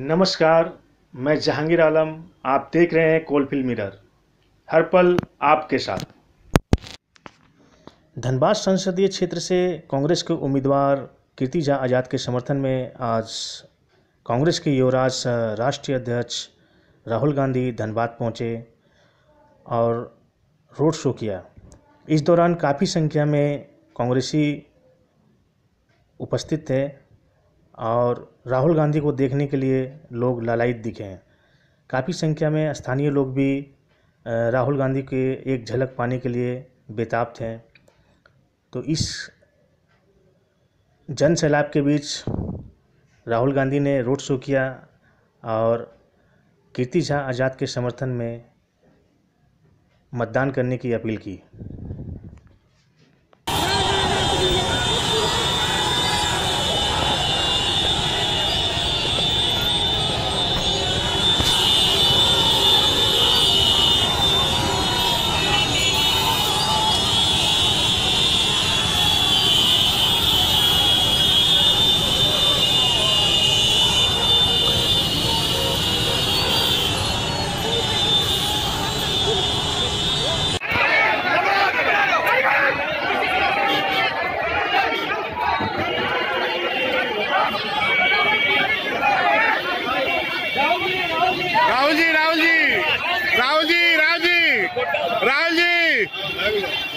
नमस्कार। मैं जहांगीर आलम। आप देख रहे हैं कोलफील्ड मिरर, हर पल आपके साथ। धनबाद संसदीय क्षेत्र से कांग्रेस के उम्मीदवार कीर्ति झा आज़ाद के समर्थन में आज कांग्रेस के युवराज राष्ट्रीय अध्यक्ष राहुल गांधी धनबाद पहुंचे और रोड शो किया। इस दौरान काफ़ी संख्या में कांग्रेसी उपस्थित थे और राहुल गांधी को देखने के लिए लोग लालायित दिखे हैं। काफ़ी संख्या में स्थानीय लोग भी राहुल गांधी के एक झलक पाने के लिए बेताब थे। तो इस जन सैलाब के बीच राहुल गांधी ने रोड शो किया और कीर्ति झा आज़ाद के समर्थन में मतदान करने की अपील की। राहुल जी